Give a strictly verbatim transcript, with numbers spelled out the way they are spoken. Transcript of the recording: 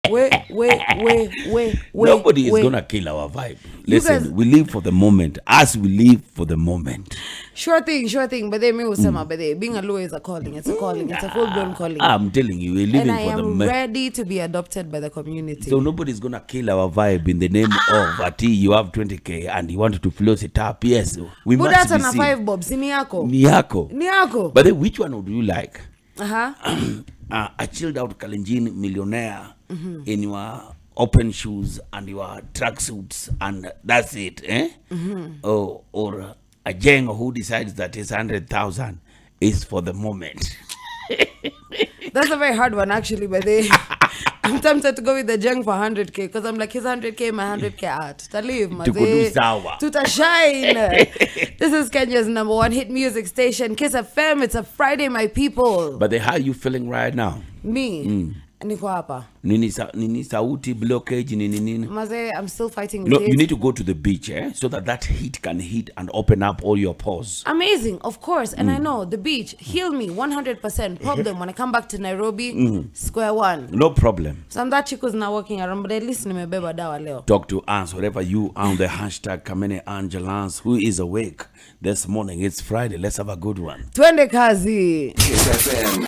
wait, wait, wait, wait, wait. Nobody is wait. gonna kill our vibe. Listen, guys, we live for the moment. As we live for the moment. Sure thing, sure thing. But they me usema, but they being a lawyer is a calling. It's a calling. It's a full-blown calling. I'm telling you, we're living and I for the am moment. ready to be adopted by the community. So nobody's gonna kill our vibe in the name ah. of Ati. You have twenty K and you want to float it up. Yes, we but must that's be on a seen. five bob. Ni yako. Ni yako. Ni yako. But then which one would you like? Uh-huh. uh, a chilled out Kalenjin millionaire mm-hmm. in your open shoes and your tracksuits and that's it, eh? Mm-hmm. Oh, or a Jeng who decides that his hundred thousand is for the moment. That's a very hard one, actually, but they. I'm tempted to go with the Jeng for one hundred K because I'm like, his one hundred K, my one hundred K art. To leave, Tukudu sawa. Tuta shine. This is Kenya's number one hit music station, Kiss F M. It's a Friday, my people. But then how are you feeling right now? Me? Mm. Niko hapa. Nini sa nini sauti blockage nini nini? Maze, I'm still fighting. No, this. you need to go to the beach, eh? So that that heat can hit and open up all your pores. Amazing, of course. And mm. I know the beach heal me one hundred percent. Problem when I come back to Nairobi, mm. square one. No problem. So I'm that chicos now working around, but at least nimebeba dawa leo. Talk to us wherever you are on the hashtag Kamene Angelans. Who is awake this morning? It's Friday. Let's have a good one. Twende kazi. Kiss F M.